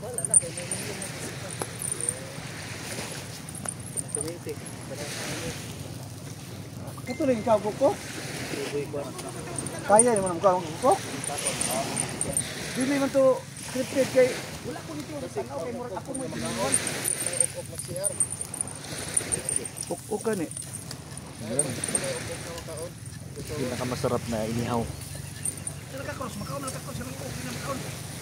Ito rin ikaw kuko? Kaya naman ang ikaw kuko? Dili man to scripted kay wala ko nito tanaw kay murag ako mo tingon. Uk kan eh. Pinakamasarap na inihaw. Nakakos makaon sa mga okay na makaon.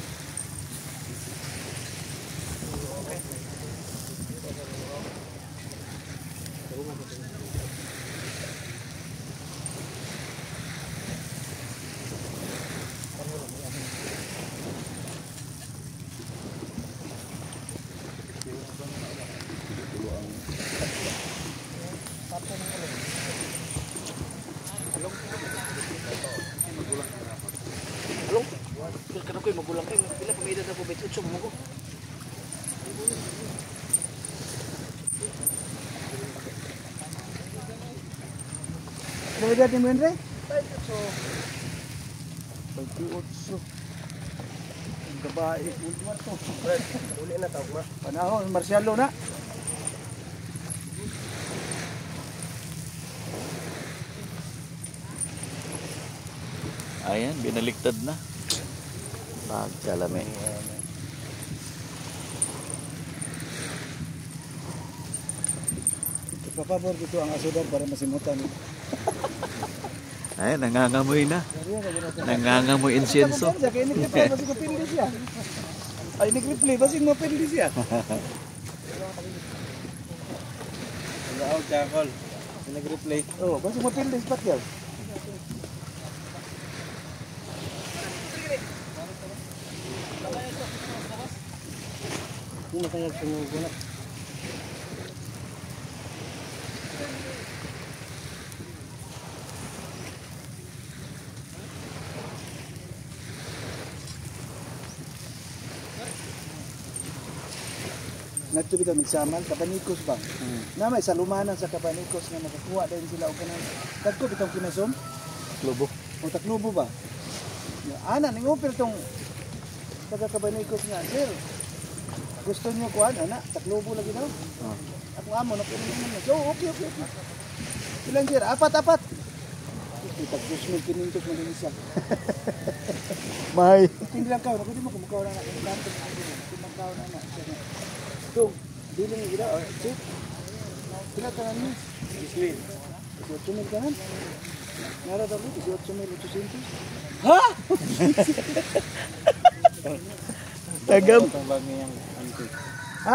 Karena aku magulang kayo, pila pamilya na po, bet 8 mo ko. Dali dati mo yun, Ray? 28. Ang babae, ulmat to. Uli na tawag ma. Panahon, Marcialo na. Ayan, binaliktad na. Pagkalami. Papabor dito ang asudar para masimutan. Ayan, nangangamoy na. Nangangamoy insienso. Ay, nag-replay, basig mo pindi siya. Wala jakol. Nag-replay. Oh, basig mo pindi spot yan. Ini kaya pengguna. Nato bitaw migsamal Kabanikos ba? Na may salumanan sa Kabanikos nga nakakuha din sila og kanang kadto bitaw kinasom. Taklobo. O Taklobo ba? Ana ning offer tong taga Kabanikos nga, sir. Gusto niyo kuan ana, Taklobo lagi daw. Ako amo na ko naman. So okay. Ilan sir? Apat. Kita kusmil kinintok man din siya. May. Hindi lang kaw, di mo kumukaw na ng kanto ng ano. Kumakaw na na. So, dili ni gida, check. Sila tanan ni. Giswin. 18,000 kanan. Nara daw 18,800. Ha? Tagam. Tambang yang antik.